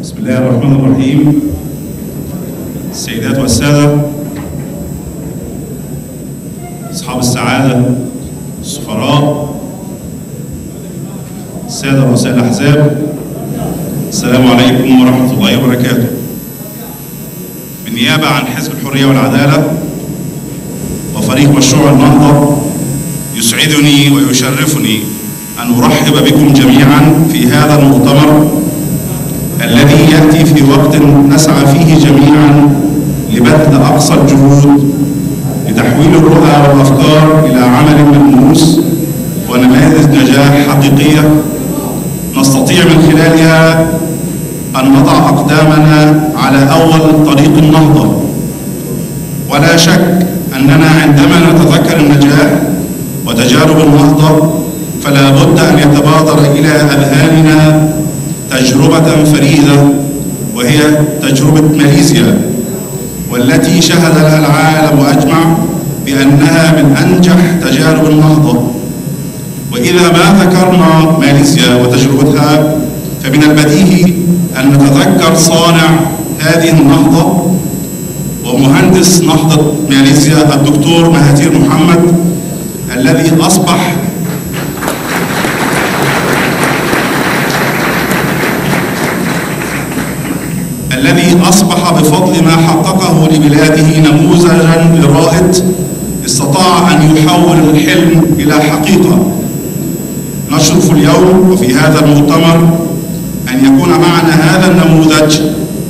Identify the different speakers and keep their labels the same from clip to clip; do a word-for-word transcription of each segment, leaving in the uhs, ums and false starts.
Speaker 1: بسم الله الرحمن الرحيم. السيدات والسادة، أصحاب السعادة، السفراء، السادة رؤساء الأحزاب، السلام عليكم ورحمة الله وبركاته. بالنيابة عن حزب الحرية والعدالة وفريق مشروع النهضة، يسعدني ويشرفني أن أرحب بكم جميعا في هذا المؤتمر الذي يأتي في وقت نسعى فيه جميعا لبذل أقصى الجهود لتحويل الرؤى والأفكار إلى عمل ملموس ونماذج نجاح حقيقية نستطيع من خلالها أن نضع أقدامنا على أول طريق النهضة. ولا شك أننا عندما نتذكر النجاح وتجارب النهضة فلا بد أن يتبادر إلى أذهاننا تجربة فريدة، وهي تجربة ماليزيا، والتي شهد لها العالم أجمع بأنها من أنجح تجارب النهضة. وإذا ما ذكرنا ماليزيا وتجربتها فمن البديهي أن نتذكر صانع هذه النهضة ومهندس نهضة ماليزيا الدكتور مهاتير محمد، الذي أصبح الذي أصبح بفضل ما حققه لبلاده نموذجاً لرائد استطاع أن يحول الحلم إلى حقيقة. نشرف اليوم وفي هذا المؤتمر أن يكون معنا هذا النموذج،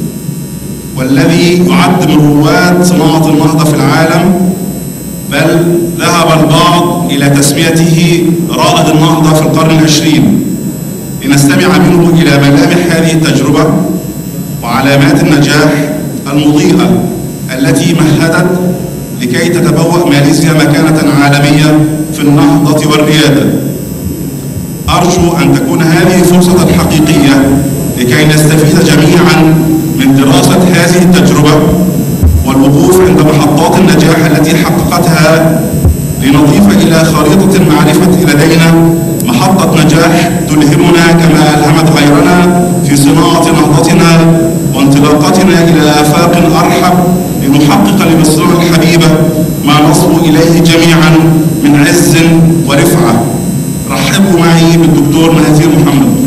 Speaker 1: والذي يعد من رواد صناعة النهضة في العالم، بل ذهب البعض إلى تسميته رائد النهضة في القرن العشرين. لنستمع منه إلى ملامح هذه التجربة وعلامات النجاح المضيئة التي مهدت لكي تتبوأ ماليزيا مكانة عالمية في النهضة والريادة. أرجو أن تكون هذه فرصة حقيقية لكي نستفيد جميعا من دراسة هذه التجربة والوقوف عند محطات النجاح التي حققتها، لنضيف إلى خريطة المعرفة لدينا محطة نجاح تلهمنا كما ألهمت غيرنا في صناعة نهضتنا وانطلاقتنا إلى آفاق أرحب، لنحقق لمصرنا الحبيبة ما نصبو إليه جميعا من عز ورفعة. رحبوا معي بالدكتور مهاتير محمد.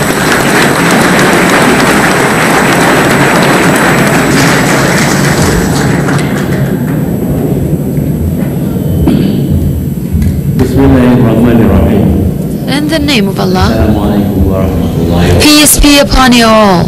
Speaker 2: بسم الله الرحمن الرحيم.
Speaker 3: In the name of Allah,
Speaker 2: السلام عليكم ورحمة الله وبركاته.
Speaker 3: peace be upon you all.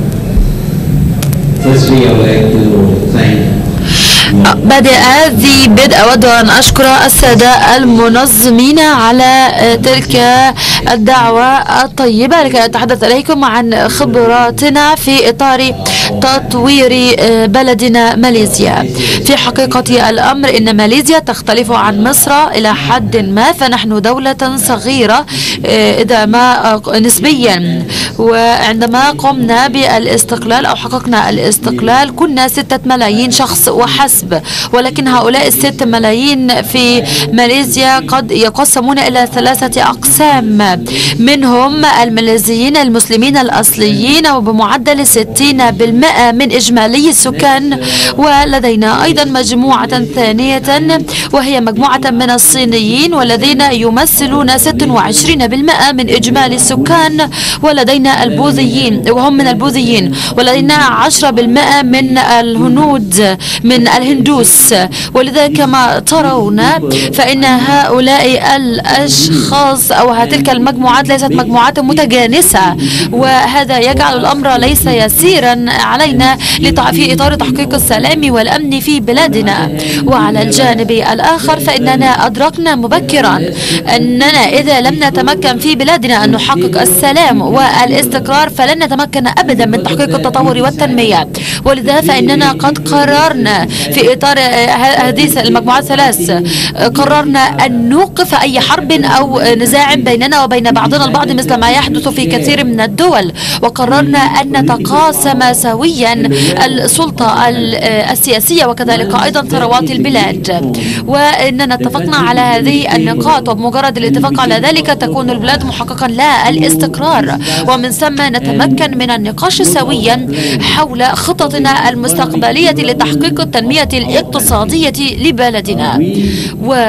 Speaker 2: Firstly, I would like to thank
Speaker 3: بدء ذي بدء أود أن أشكر السادة المنظمين على تلك الدعوة الطيبة لكي أتحدث إليكم عن خبراتنا في إطار تطوير بلدنا ماليزيا. في حقيقة الأمر إن ماليزيا تختلف عن مصر إلى حد ما، فنحن دولة صغيرة إذا ما نسبيا، وعندما قمنا بالاستقلال أو حققنا الاستقلال كنا ستة ملايين شخص وحسب، ولكن هؤلاء الست ملايين في ماليزيا قد يقسمون إلى ثلاثة أقسام، منهم الماليزيين المسلمين الأصليين وبمعدل ستين بالمئة من إجمالي السكان، ولدينا أيضا مجموعة ثانية وهي مجموعة من الصينيين والذين يمثلون ستة وعشرين بالمئة من إجمالي السكان، ولدينا البوذيين وهم من البوذيين، ولدينا عشرة بالمئة من الهنود من الهندوس. ولذا كما ترون فإن هؤلاء الأشخاص أو تلك المجموعات ليست مجموعات متجانسة، وهذا يجعل الأمر ليس يسيرا علينا في إطار تحقيق السلام والأمن في بلادنا. وعلى الجانب الآخر فإننا أدركنا مبكرا أننا إذا لم نتمكن في بلادنا أن نحقق السلام والاستقرار فلن نتمكن أبدا من تحقيق التطور والتنمية. ولذا فإننا قد قررنا في في إطار هذه المجموعات الثلاث قررنا أن نوقف أي حرب أو نزاع بيننا وبين بعضنا البعض مثل ما يحدث في كثير من الدول، وقررنا أن نتقاسم سويا السلطة السياسية وكذلك أيضا ثروات البلاد، وأننا اتفقنا على هذه النقاط، وبمجرد الاتفاق على ذلك تكون البلاد محققا لها الاستقرار، ومن ثم نتمكن من النقاش سويا حول خططنا المستقبلية لتحقيق التنمية الاقتصادية لبلدنا. و...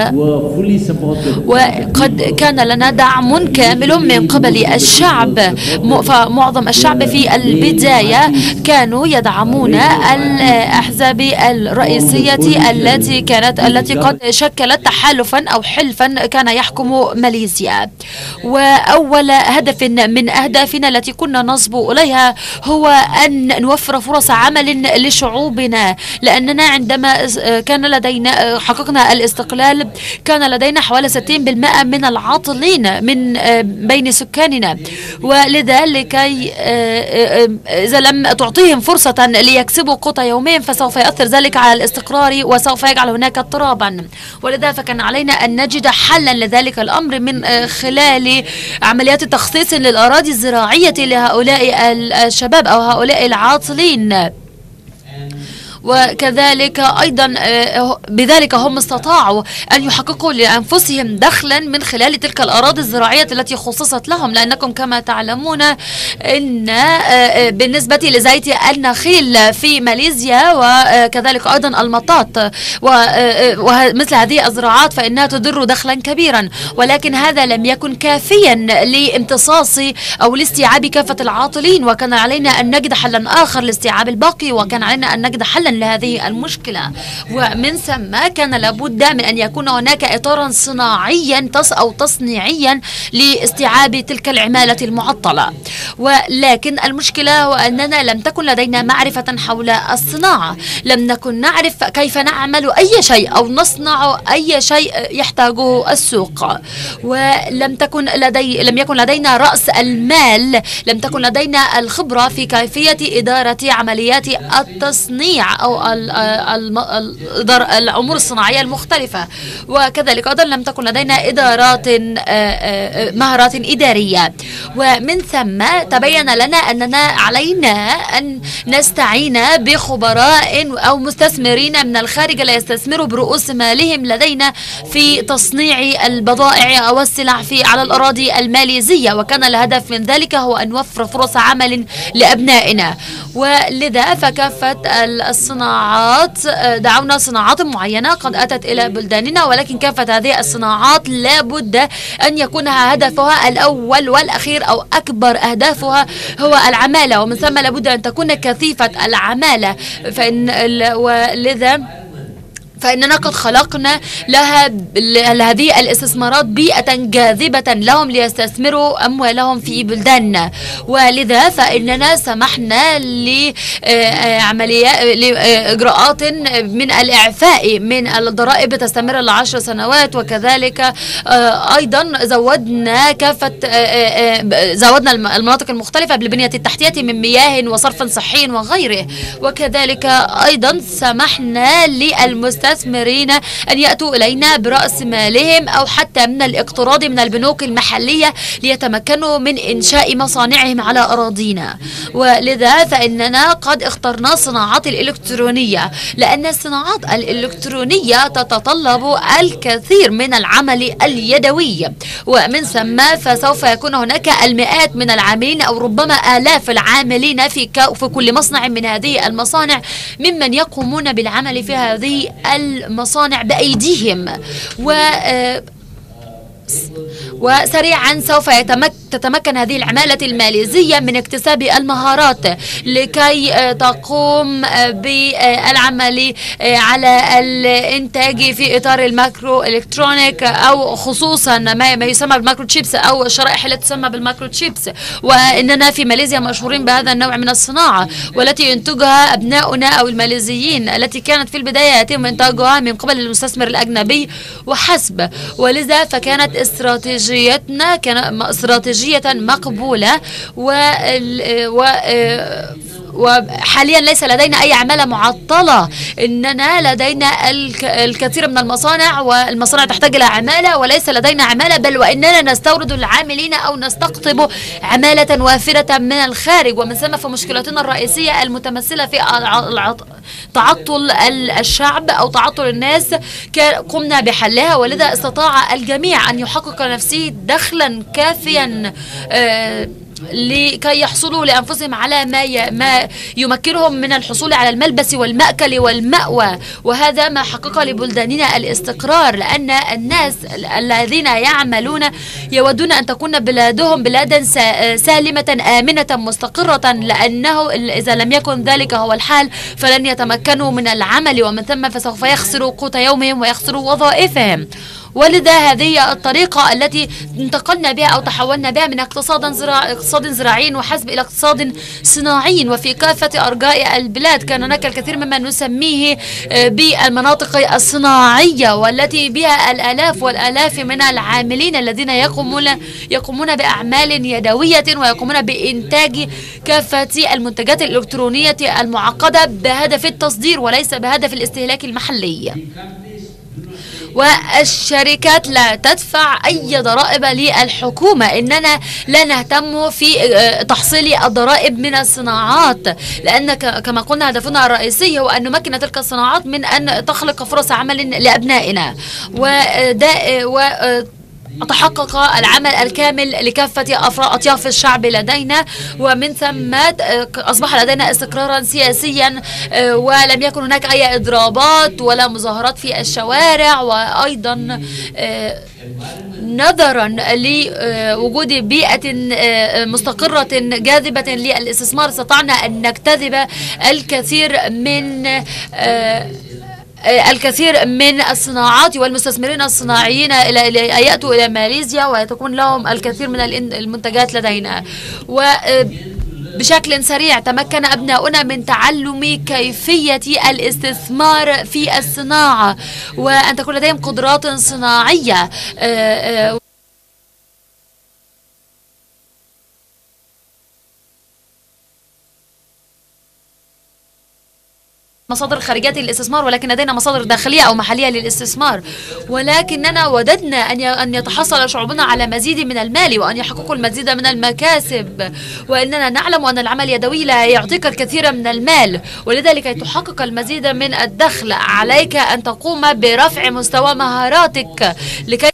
Speaker 3: وقد كان لنا دعم كامل من قبل الشعب، فمعظم الشعب في البداية كانوا يدعمون الأحزاب الرئيسية التي كانت التي قد شكلت تحالفا أو حلفا كان يحكم ماليزيا. وأول هدف من أهدافنا التي كنا نصبو إليها هو أن نوفر فرص عمل لشعوبنا، لأننا عندما كان لدينا حققنا الاستقلال كان لدينا حوالي ستين بالمئة من العاطلين من بين سكاننا، ولذا لكي إذا لم تعطيهم فرصة ليكسبوا قوت يومين فسوف يؤثر ذلك على الاستقرار وسوف يجعل هناك اضطرابا، ولذا فكان علينا أن نجد حلا لذلك الأمر من خلال عمليات تخصيص للأراضي الزراعية لهؤلاء الشباب أو هؤلاء العاطلين. وكذلك أيضا بذلك هم استطاعوا أن يحققوا لأنفسهم دخلا من خلال تلك الأراضي الزراعية التي خصصت لهم، لأنكم كما تعلمون أن بالنسبة لزيت النخيل في ماليزيا وكذلك أيضا المطاط ومثل هذه الزراعات فإنها تدر دخلا كبيرا، ولكن هذا لم يكن كافيا لامتصاص أو لاستيعاب كافة العاطلين، وكان علينا أن نجد حلا آخر لاستيعاب الباقي، وكان علينا أن نجد حلا لهذه المشكلة. ومن ثم كان لابد من أن يكون هناك إطارا صناعيا أو تصنيعيا لاستيعاب تلك العمالة المعطلة، ولكن المشكلة هو أننا لم تكن لدينا معرفة حول الصناعة، لم نكن نعرف كيف نعمل أي شيء أو نصنع أي شيء يحتاجه السوق، ولم تكن لدي لم يكن لدينا رأس المال، لم تكن لدينا الخبرة في كيفية إدارة عمليات التصنيع أو الأمور الصناعية المختلفة، وكذلك أيضا لم تكن لدينا إدارات مهارات إدارية. ومن ثم تبين لنا أننا علينا أن نستعين بخبراء أو مستثمرين من الخارج لا يستثمروا برؤوس مالهم لدينا في تصنيع البضائع أو السلع في على الأراضي الماليزية، وكان الهدف من ذلك هو أن نوفر فرص عمل لأبنائنا. ولذا فكافة الصناعات دعونا صناعات معينة قد أتت إلى بلداننا، ولكن كافة هذه الصناعات لابد أن يكون هدفها الأول والأخير أو أكبر أهدافها هو العمالة، ومن ثم لابد أن تكون كثيفة العمالة، فإن ولذا فإننا قد خلقنا لها هذه الاستثمارات بيئة جاذبة لهم ليستثمروا أموالهم في بلداننا، ولذا فإننا سمحنا لعمليات لإجراءات من الإعفاء من الضرائب تستمر لعشر سنوات، وكذلك أيضا زودنا كافة زودنا المناطق المختلفة بالبنية التحتية من مياه وصرف صحي وغيره، وكذلك أيضا سمحنا للمستثمرين المستثمرين أن يأتوا إلينا برأس مالهم أو حتى من الاقتراض من البنوك المحلية ليتمكنوا من إنشاء مصانعهم على أراضينا. ولذا فإننا قد اخترنا الصناعات الإلكترونية، لأن الصناعات الإلكترونية تتطلب الكثير من العمل اليدوي، ومن ثم فسوف يكون هناك المئات من العاملين أو ربما آلاف العاملين في في كل مصنع من هذه المصانع ممن يقومون بالعمل في هذه المصانع بأيديهم، و وسريعا سوف يتمكن تتمكن هذه العمالة الماليزية من اكتساب المهارات لكي تقوم بالعمل على الإنتاج في إطار الماكرو إلكترونيك أو خصوصا ما يسمى بالماكرو تشيبس أو الشرائح التي تسمى بالماكرو تشيبس. وإننا في ماليزيا مشهورين بهذا النوع من الصناعة والتي ينتجها أبناؤنا أو الماليزيين، التي كانت في البداية يتم إنتاجها من قبل المستثمر الأجنبي وحسب، ولذا فكانت استراتيجيتنا كان استراتيجية مقبولة و وحاليا ليس لدينا أي عمالة معطلة، إننا لدينا الكثير من المصانع والمصانع تحتاج إلى عمالة، وليس لدينا عمالة بل وإننا نستورد العاملين أو نستقطب عمالة وافرة من الخارج. ومن ثم فمشكلتنا الرئيسية المتمثلة في تعطل الشعب أو تعطل الناس قمنا بحلها، ولذا استطاع الجميع أن يحقق لنفسه دخلا كافيا آه لكي يحصلوا لأنفسهم على ما ما يمكنهم من الحصول على الملبس والمأكل والمأوى. وهذا ما حقق لبلداننا الاستقرار، لأن الناس الذين يعملون يودون أن تكون بلادهم بلادا سالمة آمنة مستقرة، لأنه إذا لم يكن ذلك هو الحال فلن يتمكنوا من العمل، ومن ثم فسوف يخسروا قوت يومهم ويخسروا وظائفهم. ولذا هذه الطريقة التي انتقلنا بها أو تحولنا بها من اقتصاد زراعي اقتصاد زراعي وحسب إلى اقتصاد صناعي. وفي كافة أرجاء البلاد كان هناك الكثير مما نسميه بالمناطق الصناعية، والتي بها الآلاف والآلاف من العاملين الذين يقومون يقومون بأعمال يدوية ويقومون بإنتاج كافة المنتجات الإلكترونية المعقدة بهدف التصدير وليس بهدف الاستهلاك المحلي. والشركات لا تدفع أي ضرائب للحكومة، إننا لا نهتم في تحصيل الضرائب من الصناعات، لأن كما قلنا هدفنا الرئيسي هو أن نمكن تلك الصناعات من أن تخلق فرص عمل لأبنائنا، وده و تحقق العمل الكامل لكافة أطياف الشعب لدينا، ومن ثم أصبح لدينا استقرارا سياسيا، ولم يكن هناك أي إضرابات ولا مظاهرات في الشوارع. وأيضا نظرا لوجود بيئة مستقرة جاذبة للاستثمار استطعنا أن نجتذب الكثير من الكثير من الصناعات والمستثمرين الصناعيين إلى يأتوا إلى ماليزيا وتكون لهم الكثير من المنتجات لدينا. وبشكل سريع تمكن أبناؤنا من تعلم كيفية الاستثمار في الصناعة وأن تكون لديهم قدرات صناعية. مصادر خارجية للاستثمار، ولكن لدينا مصادر داخلية أو محلية للاستثمار، ولكننا وددنا أن أن يتحصل شعوبنا على مزيد من المال وأن يحققوا المزيد من المكاسب، وإننا نعلم أن العمل اليدوي لا يعطيك الكثير من المال، ولذلك لكي تحقق المزيد من الدخل عليك أن تقوم برفع مستوى مهاراتك لكي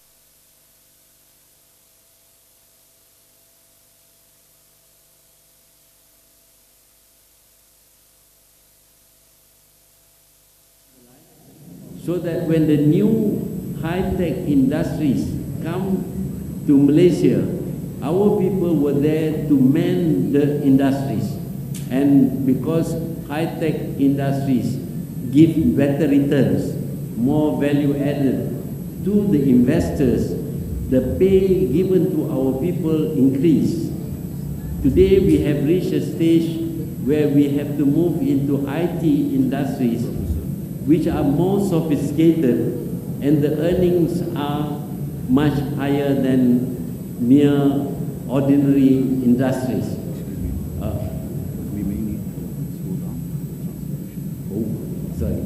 Speaker 2: so that when the new high-tech industries come to Malaysia, our people were there to man the industries. And because high-tech industries give better returns, more value added to the investors, the pay given to our people increase. Today we have reached a stage where we have to move into I T industries which are more sophisticated, and the earnings are much higher than mere ordinary industries. Uh, we may need to slow down. Oh, sorry.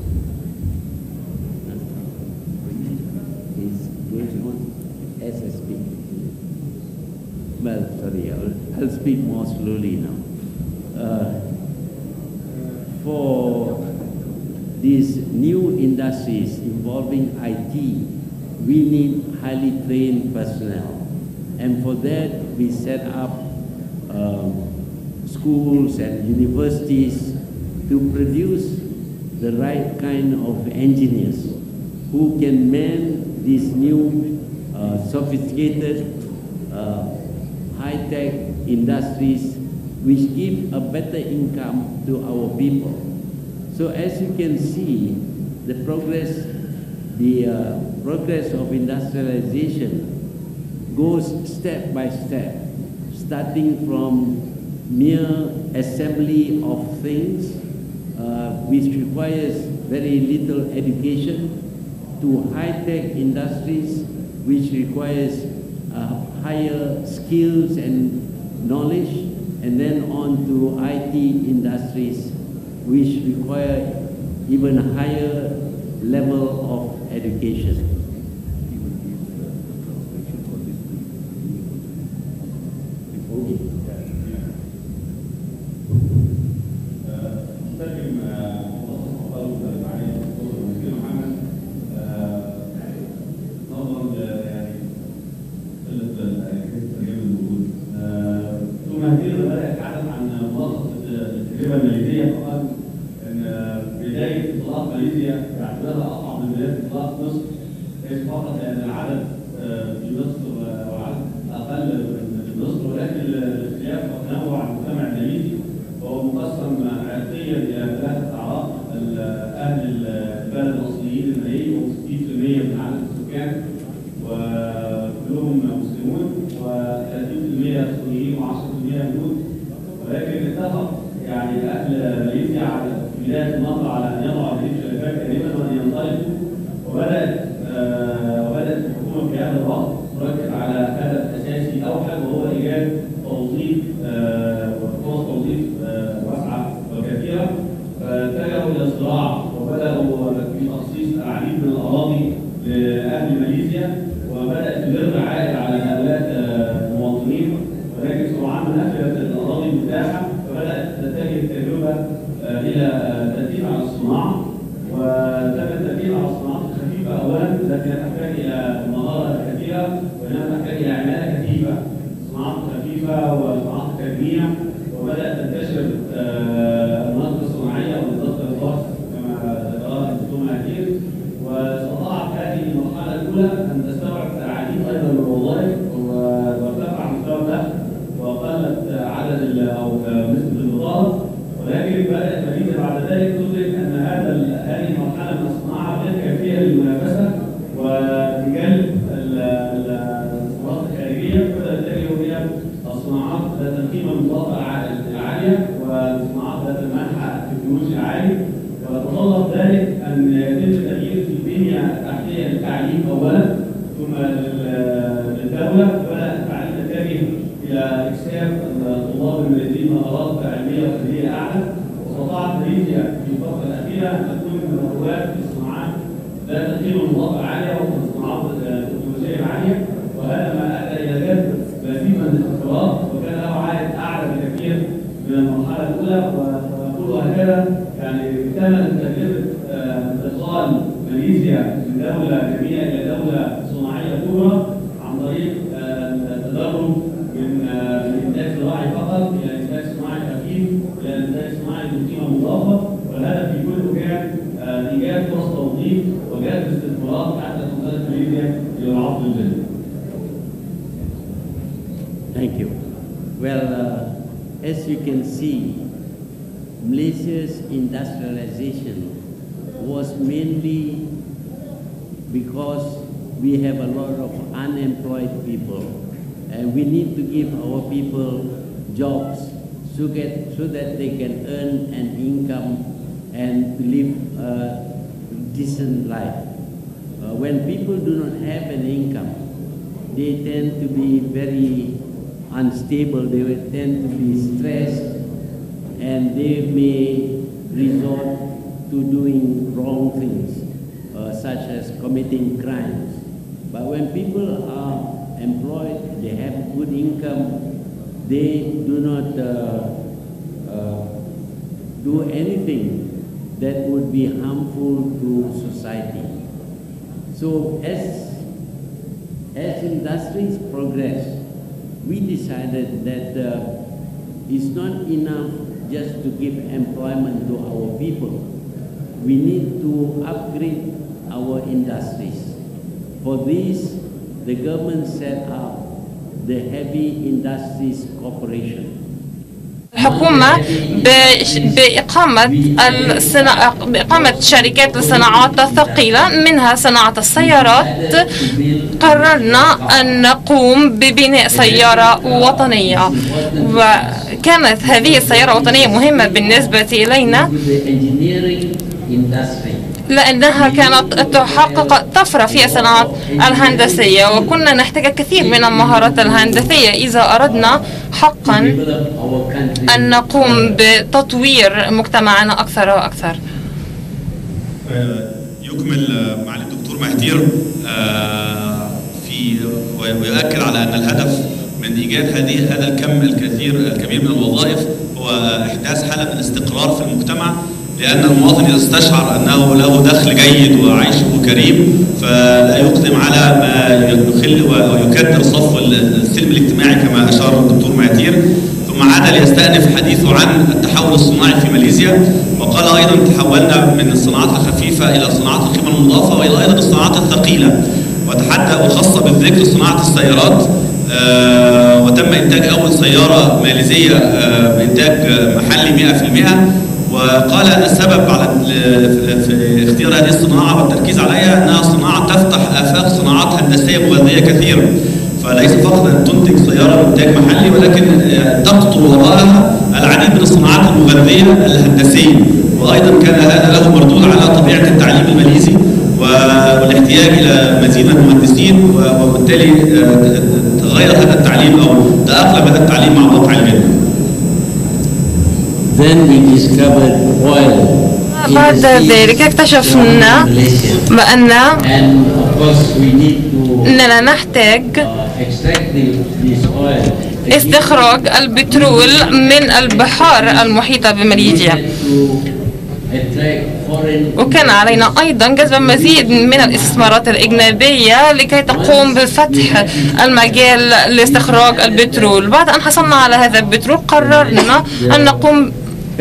Speaker 2: He's going on as I speak. Well, sorry, I'll, I'll speak more slowly now. Uh, for these new industries involving I T, we need highly trained personnel. And for that, we set up um, schools and universities to produce the right kind of engineers who can man these new uh, sophisticated uh, high-tech industries which give a better income to our people. So as you can see, the progress, the uh, progress of industrialization goes step by step, starting from mere assembly of things, uh, which requires very little education, to high-tech industries, which requires uh, higher skills and knowledge, and then on to I T industries, which require even higher level of education.
Speaker 4: فقط لأن العدد في مصر والعدد أقل من مصر، ولكن الاختلاف والتنوع المجتمع الإنجليزي وهو مقسم عرقيا إلى ثلاثة أعراق: أهل البلد الأصليين الملايين وهم ستين بالمئة من عدد السكان وكلهم مسلمون، وثلاثين بالمئة سنيين وعشرة بالمئة هنود. ولكن اتفق يعني أهل ماليزيا على في بداية النهضة على أن يضعوا هذه الشركات كريمة وأن ينطلقوا، وبدأت وبدأت الحكومة في هذا الوقت تركز على هدف أساسي أوحد، وهو إيجاد توظيف وفرص توظيف واسعة وكثيرة. فاتجهوا إلى الزراعة وبدأوا في تخصيص العديد من الأراضي لأهل ماليزيا، وبدأت تدر عائد على هؤلاء المواطنين، ولكن سرعان ما نفذت الأراضي المتاحة فبدأت تتجه التجربة إلى التركيز على الصناعة، وتم التركيز على الصناعات الخفيفة أولا التي لا تحتاج إلى مهارة كثيرة وإنما تحتاج إلى عمالة كثيفة، صناعات خفيفة وصناعات تجميع، وبدأت تنتشر المناطق الصناعية والنظافة الخاص كما ذكرها الدكتور مهدير. واستطاعت هذه المرحلة الأولى أن تستوعب العديد أيضا من الوظائف وارتفع مستوى الدخل وقلت عدد أو نسبة البطالة، ولكن بدأت ماليزيا بعد ذلك تدرك أن هذا هذه المرحلة من الصناعة غير كافية للمنافسة ولجلب الصناعات الخارجية، فبدأت تتجه إلى الصناعات ذات القيمة المضافة العالية والصناعات ذات المنحى التكنولوجي العالي. وتطلب ذلك أن يتم التغيير في البنية التحتية للتعليم أولا ثم للدولة، وبدأ التعليم يتجه إلى إكساب الطلاب الماليزيين مهارات علمية وفنية أعلى. واستطاعت ماليزيا في الفترة الأخيرة أن تكون من الرواد في الصناعات ذات القيمة المضافة العالية وفي الصناعات التكنولوجية العالية، وهذا ما أدى إلى جذب مزيد من الاستثمارات وكان له عائد أعلى بكثير من المرحلة الأولى. ونقول هكذا يعني اكتملت تجربة انتقال ماليزيا من دولة جميلة إلى دولة صناعية كبرى عن طريق التدرج من إنتاج زراعي فقط إلى إنتاج صناعي خفيف إلى إنتاج صناعي ذو قيمة مضافة، والهدف في كله كان إيجاد فرص توظيف وجذب استثمارات حتى تنطلق ماليزيا إلى العصر الجديد.
Speaker 2: Thank you. Well, uh, as you can see, Malaysia's industrialization was mainly because we have a lot of unemployed people, and we need to give our people jobs so, get, so that they can earn an income and live a decent life. Uh, when people do not have an income, they tend to be very unstable, they will tend to be stressed, and they may resort to doing wrong things, uh, such as committing crimes. But when people are employed, they have good income, they do not uh, uh, do anything that would be harmful to society. So as, as industries progress, we decided that uh, it's not enough just to give employment to our people. We need to upgrade our industries. For this, the government set up the Heavy Industries Corporation.
Speaker 5: الحكومة بإقامة الصنا... بإقامة شركات الصناعات الثقيلة منها صناعة السيارات. قررنا أن نقوم ببناء سيارة وطنية، وكانت هذه السيارة الوطنية مهمة بالنسبة إلينا لأنها كانت تحقق طفرة في الصناعات الهندسية، وكنا نحتاج الكثير من المهارات الهندسية إذا أردنا حقا أن نقوم بتطوير مجتمعنا أكثر وأكثر.
Speaker 1: يكمل معالي الدكتور مهدير في ويؤكد على أن الهدف من إيجاد هذه هذا الكم الكثير الكبير من الوظائف هو إحداث حالة من الاستقرار في المجتمع، لأن المواطن إذا استشعر أنه له دخل جيد وعيشه كريم فلا يقدم على ما يخل ويكدر صف السلم الاجتماعي كما أشار الدكتور مهدير. ثم عاد ليستأنف حديثه عن التحول الصناعي في ماليزيا، وقال أيضا تحولنا من الصناعات الخفيفة إلى صناعات القيمة المضافة وإلى أيضا الصناعات الثقيلة، وتحدث وخاصة بالذكر صناعة السيارات. آه وتم إنتاج أول سيارة ماليزية آه بإنتاج محلي مئة بالمئة، وقال أن السبب على في اختيار هذه الصناعة والتركيز عليها أنها صناعة تفتح آفاق صناعات هندسية مغذية كثيرة، فليس فقط أن تنتج سيارة بإنتاج محلي ولكن تقطر وراءها العديد من الصناعات المغذية الهندسية. وأيضا كان هذا له مردود على طبيعة التعليم الماليزي والاحتياج إلى مزيد من المهندسين، وبالتالي تغير هذا التعليم أو تأقلم هذا التعليم مع الواقع المالي.
Speaker 5: بعد ذلك اكتشفنا بأن أننا نحتاج استخراج البترول من البحار المحيطة بماليزيا، وكان علينا أيضا جذب مزيد من الاستثمارات الأجنبية لكي تقوم بفتح المجال لاستخراج البترول. بعد أن حصلنا على هذا البترول قررنا أن نقوم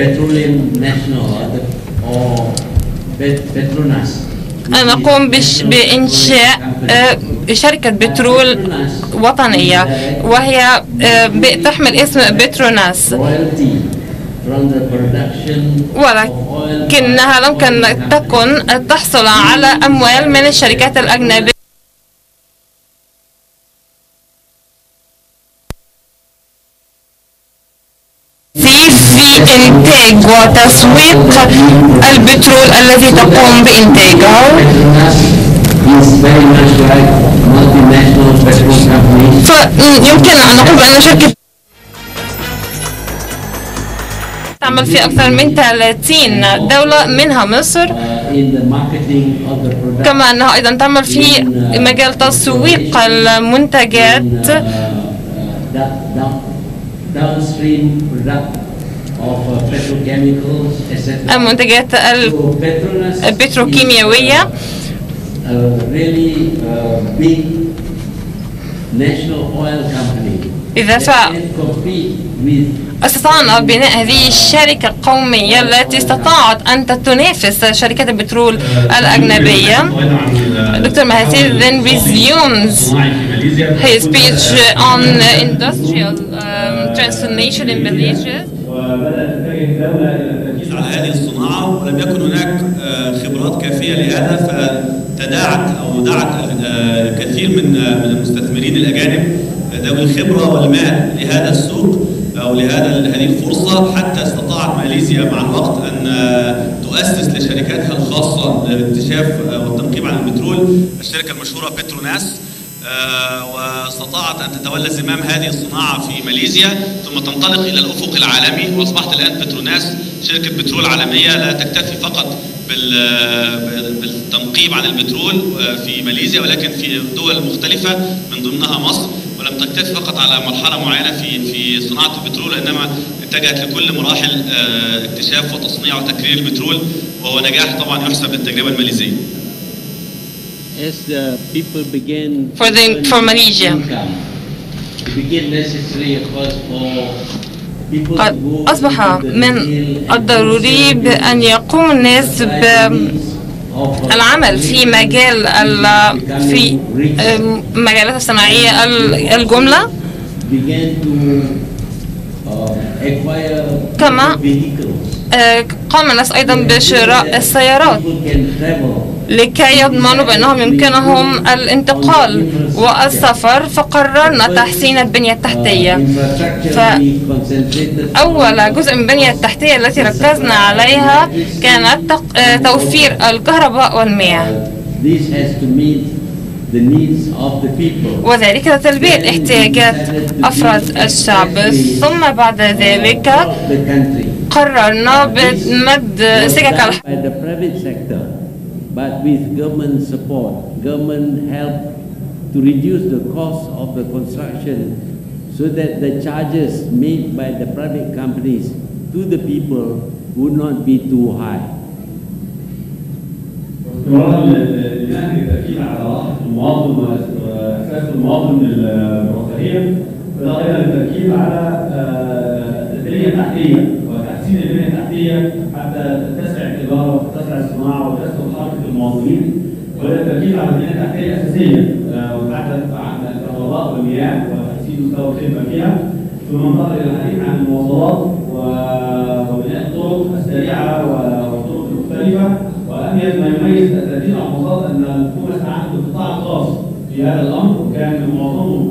Speaker 5: أن نقوم بإنشاء شركة بترول وطنية، وهي تحمل اسم بتروناس، ولكنها لم تكن تحصل على أموال من الشركات الأجنبية في إنتاج وتسويق البترول الذي تقوم بإنتاجه. فيمكن أن نقول بأن شركة تعمل في أكثر من ثلاثين دولة منها مصر، كما أنها أيضا تعمل في مجال تسويق المنتجات المنتجات البتروكيميائية. إذا استطعنا بناء هذه الشركة القومية التي استطاعت أن تنافس شركات البترول الأجنبية. دكتور مهدير then resumes his speech on industrial um, transformation in Malaysia.
Speaker 1: على هذه الصناعة ولم يكن هناك خبرات كافية لهذا، فتداعت أو دعت كثير من من المستثمرين الأجانب ذوي الخبرة والمال لهذا السوق أو لهذا هذه الفرصة، حتى استطاعت ماليزيا مع الوقت أن تؤسس لشركاتها الخاصة للاكتشاف والتنقيب عن البترول، الشركة المشهورة بتروناس، واستطاعت أن تتولى زمام هذه الصناعة في ماليزيا ثم تنطلق إلى الأفق العالمي، وأصبحت الآن بتروناس شركة بترول عالمية لا تكتفي فقط بالتنقيب عن البترول في ماليزيا ولكن في دول مختلفة من ضمنها مصر، ولم تكتفي فقط على مرحلة معينة في في صناعة البترول، إنما اتجهت لكل مراحل اكتشاف وتصنيع وتكرير البترول، وهو نجاح طبعا يحسب للتجربة الماليزية.
Speaker 2: As the people began
Speaker 5: for the for Malaysia, قد أصبح من الضروري بأن يقوم الناس بالعمل في مجال في المجالات الصناعية الجملة، كما قام الناس أيضا بشراء السيارات لكي يضمنوا بأنهم يمكنهم الانتقال والسفر، فقررنا تحسين البنية التحتية. فأول جزء من البنية التحتية التي ركزنا عليها كانت توفير الكهرباء والمياه، وذلك لتلبية احتياجات أفراد الشعب. ثم بعد ذلك قررنا بمد سكك الحديد.
Speaker 2: But with government support, government help to reduce the cost of the construction so that the charges made by the private companies to the people would not be too high.
Speaker 4: استمرارا لنهج التأكيد على راحة المواطن وإحساس المواطن بالرفاهية، وده أيضا التأكيد على البنية التحتية وتحسين البنية التحتية حتى تتسع التجارة وتتسع الصناعة وتسهل حركة المواطنين، وده التأكيد على البنية التحتية الأساسية وحتى الكهرباء والمياه وتحسين مستوى الخدمة فيها، ثم ننتقل إلى الحديث عن المواصلات وبناء الطرق السريعة والطرق المختلفة. وأميز ما يميز تأثير المواصلات أن الحكومة استعانت بالقطاع الخاص في هذا الأمر، وكان معظمهم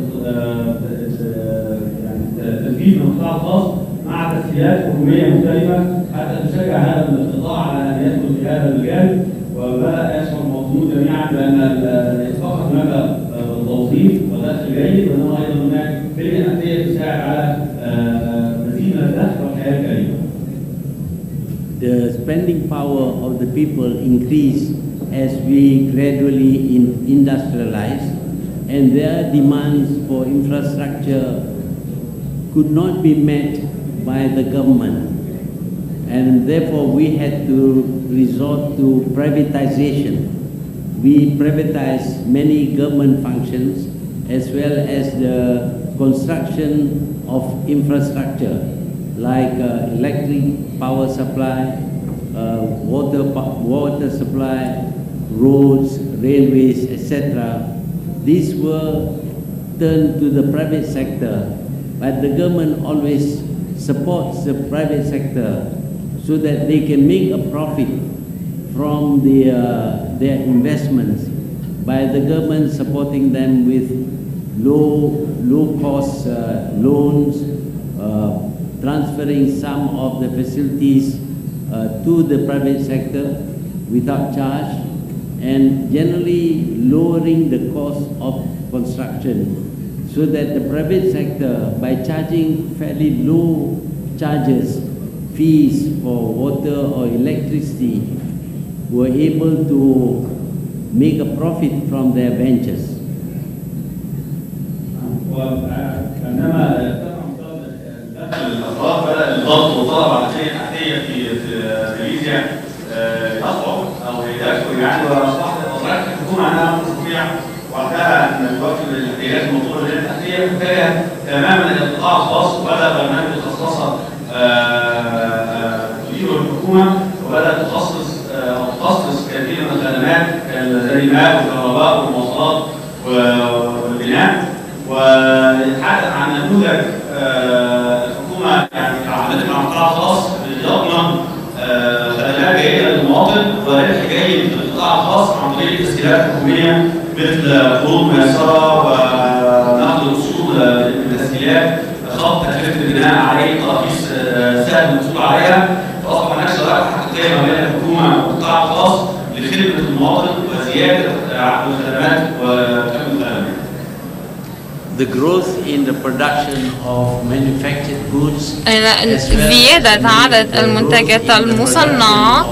Speaker 4: يعني تنفيذ من القطاع الخاص مع تسهيلات حكومية مختلفة حتى تشجع هذا القطاع على أن يدخل في هذا المجال، وبدأ يشعر المواطنون جميعا بأن فقط هناك توظيف ودخل جيد، وأنه أيضا هناك بنية تحتية تساعد على مزيد من الدخل والحياة الكريمة.
Speaker 2: The spending power of the people increased as we gradually in industrialize, and their demands for infrastructure could not be met by the government, and therefore we had to resort to privatization. We privatized many government functions as well as the construction of infrastructure like uh, electric power supply, uh, water, water supply, roads, railways, et cetera. These were turned to the private sector, but the government always supports the private sector so that they can make a profit from the, uh, their investments by the government supporting them with low, low cost uh, loans, uh, transferring some of the facilities uh, to the private sector without charge, and generally lowering the cost of construction so that the private sector, by charging fairly low charges, fees for water or electricity, were able to make a profit from their ventures.
Speaker 4: الافراد بدا الضغط والطلب على البنيه التحتيه في ماليزيا يصعب او يكثر يعني، واصبحت اصبحت الحكومه انها تستطيع وقتها ان تواكب الاحتياجات المطلوبه للبنيه التحتيه، فاتجه تماما الى القطاع الخاص وبدا برنامج مخصصه تديره الحكومه، وبدات تخصص او تخصص كثير من الخدمات زي الماء والكهرباء والمواصلات والبناء، ويتحدث عن نموذج الحكومه يعني تعاملت مع القطاع الخاص بيضمن خدمات جيده للمواطن وربح جيد للقطاع الخاص عن طريق التسهيلات الحكوميه مثل قروض ميسره ونقل الاصول بالتسهيلات، خفض تكلفه البناء عليه، تراخيص سهل الوصول عليها، فاصبح هناك شراكه حقيقيه ما بين الحكومه والقطاع الخاص لخدمه المواطن وزياده عدد الخدمات وكم الخدمات.
Speaker 2: The growth in the production of manufactured goods,
Speaker 5: زيادة عدد المنتجات المصنعة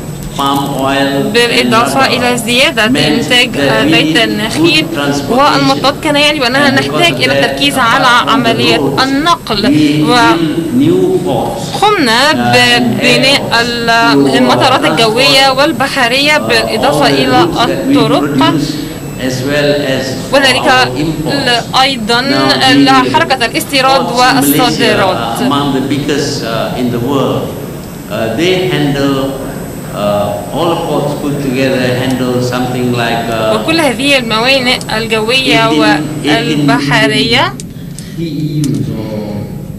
Speaker 5: بالإضافة إلى زيادة إنتاج زيت النخيل والمطاط كان يعني بأننا نحتاج إلى التركيز على عملية النقل، وقمنا ببناء المطارات الجوية والبحرية بالإضافة إلى الطرق، وذلك أيضا لحركة الاستيراد والصادرات. وكل هذه الموانئ الجوية والبحرية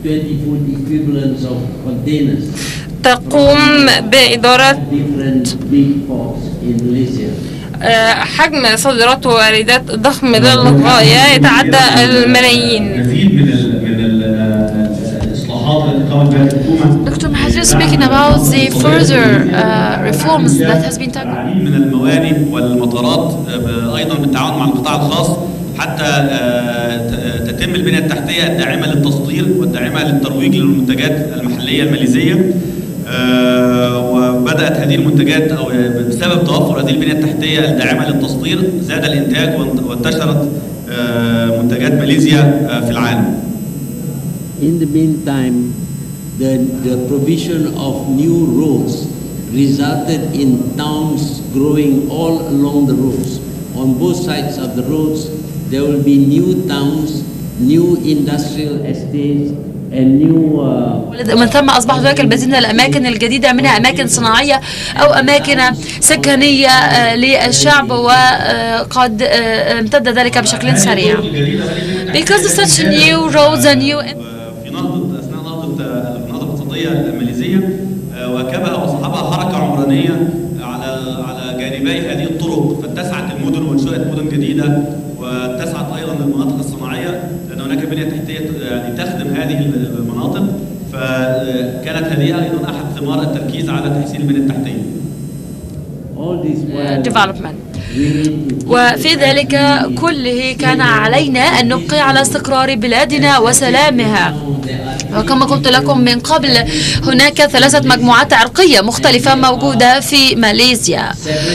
Speaker 2: twenty-fold equivalents of containers.
Speaker 5: تقوم بإدارة
Speaker 2: Different big ports in Malaysia.
Speaker 5: آه، حجم صادرات وواردات ضخم للغاية يتعدى الملايين.
Speaker 4: مزيد من ال من الاصلاحات التي قامت بها الحكومة.
Speaker 3: Doctor Mahathir speaking about the further uh, reforms that has been taken.
Speaker 1: العديد من الموانئ والمطارات آه، ايضا بالتعاون مع القطاع الخاص حتى آه، تتم البنية التحتية الداعمة للتصدير والداعمة للترويج للمنتجات المحلية الماليزية. آه، وبدأت هذه المنتجات أو بسبب توفر هذه البنية التحتية الداعمة للتصدير زاد الإنتاج وانتشرت آه، منتجات ماليزيا آه، في العالم.
Speaker 2: In the meantime, the, the provision of new roads resulted in towns growing all along the roads. On both sides of the roads, there will be new towns, new industrial estates, and new uh,
Speaker 3: ومن ثم أصبح هناك المزيد من الأماكن الجديدة، منها أماكن صناعية أو أماكن سكنية آه، للشعب، وقد آه، امتد ذلك بشكل سريع. Because of such new roads and new
Speaker 1: في نهضة أثناء نهضة النهضة الاقتصادية الماليزية واكبها وصاحبها حركة عمرانية على على جانبي هذه الطرق، فاتسعت المدن وانشئت مدن جديدة واتسعت أيضا المناطق الصناعية لأن هناك بنية تحتية يعني تخدم هذه المناطق، فكانت هذه أيضا أحد ثمار التركيز على تحسين البنية التحتية.
Speaker 3: development. وفي ذلك كله كان علينا أن نبقي على استقرار بلادنا وسلامها. وكما قلت لكم من قبل، هناك ثلاثة مجموعات عرقية مختلفة موجودة في ماليزيا،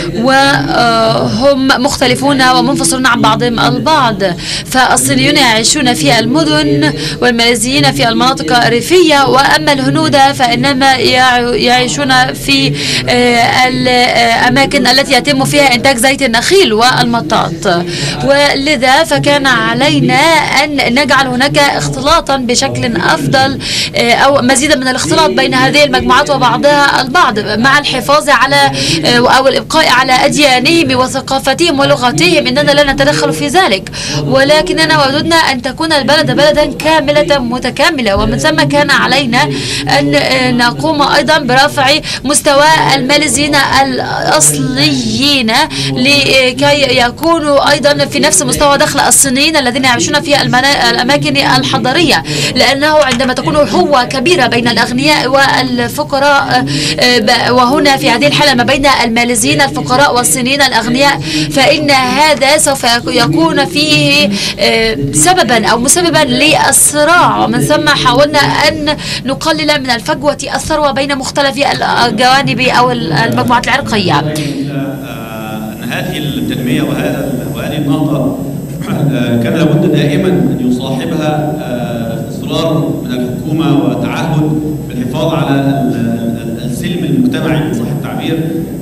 Speaker 3: وهم مختلفون ومنفصلون عن بعضهم البعض. فالصينيون يعيشون في المدن والماليزيين في المناطق الريفية، وأما الهنود فإنما يعيشون في الأماكن التي يتم فيها إنتاج زيت النخيل والمطاط. ولذا فكان علينا أن نجعل هناك اختلاطا بشكل أفضل أو مزيدا من الاختلاط بين هذه المجموعات وبعضها البعض، مع الحفاظ على أو الإبقاء على أديانهم وثقافتهم ولغتهم. إننا لا نتدخل في ذلك، ولكننا وددنا أن تكون البلد بلدا كاملة متكاملة، ومن ثم كان علينا أن نقوم أيضا برفع مستوى الماليزيين الأصليين لكي يكونوا أيضا في نفس مستوى دخل الصينيين الذين يعيشون في الأماكن الحضرية، لأنه عندما تكون هوة كبيرة بين الأغنياء والفقراء، وهنا في هذه الحالة ما بين الماليزيين الفقراء والصينيين الأغنياء، فإن هذا سوف يكون فيه سببا أو مسببا للصراع. ومن ثم حاولنا أن نقلل من الفجوة الثروة بين مختلف الجوانب أو المجموعات العرقية.
Speaker 1: أن هذه التنمية وهذا وهذه النهضة كان لابد دائما أن يصاحبها إصرار من الحكومة وتعهد بالحفاظ على السلم المجتمعي إن صح التعبير،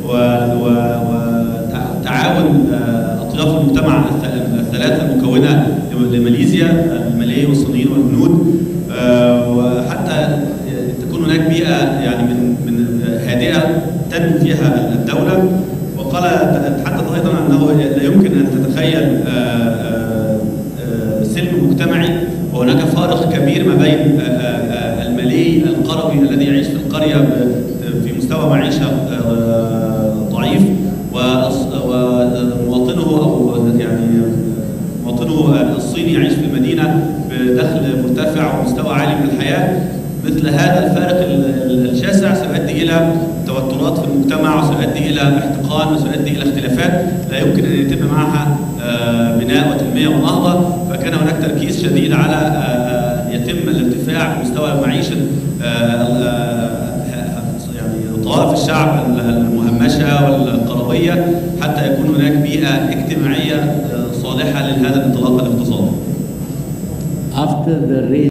Speaker 1: وتعاون أطياف المجتمع الثلاثة المكونة لماليزيا، الماليين والصينيين والهنود، وحتى تكون هناك بيئة يعني من من هادئة تنمو فيها الدولة. وقال تحدث أيضا أنه لا يمكن أن تتخيل سلم مجتمعي وهناك فارق كبير ما بين المالي القروي الذي يعيش في القرية في مستوى معيشة ضعيف ومواطنه أو يعني مواطنه الصيني يعيش في المدينة بدخل مرتفع ومستوى عالي من الحياة. مثل هذا الفارق الشاسع سيؤدي إلى توترات في المجتمع وسيؤدي إلى احتقان وسيؤدي إلى اختلافات لا يمكن أن يتم معها بناء وتنمية ونهضة. فكان هناك تركيز شديد على يتم الارتفاع في مستوى معيشة يعني طوائف الشعب المهمشة والقروية حتى يكون هناك بيئة اجتماعية صالحة لهذا الانطلاق الاقتصادي.